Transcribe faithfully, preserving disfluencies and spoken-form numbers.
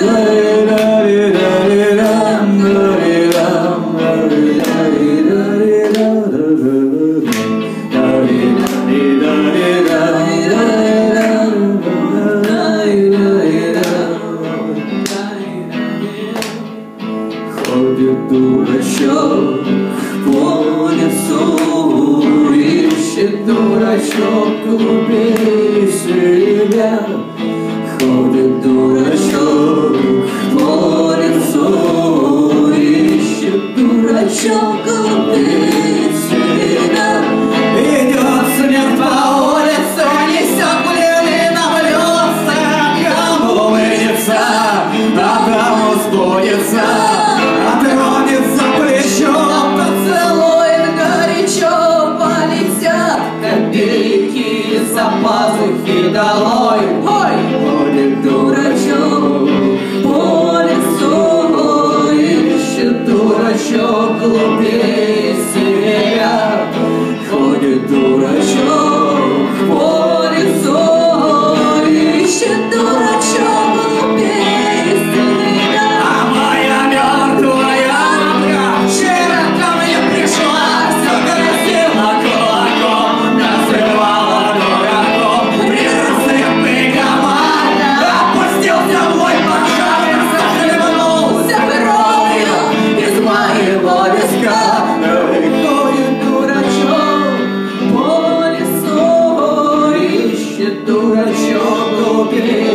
Ходит дурачок по лесу, ищет дурачок глупее себя. Ходит дурачок по лесу, ищет дурачок глупее себя. Идет смерть по улице, несет пули на блюдце, кому вынется, а кому сбудется. Тронет за плечо, поцелует горячо, полетят копейки из-за пазухи долой. Ой! Ходит дурачок по лесу, ищет дурачок глупее себя. Ходит дурачок по лесу, ищет дурачок глупее себя. А моя мертвая вчера ко мне пришла, загрозила кулаком, называла дураком. Призрачный комар опустился в мой пожар, захлебнулся кровью из моего виска. Ходит дурачок по лесу, ищет дурачок глупее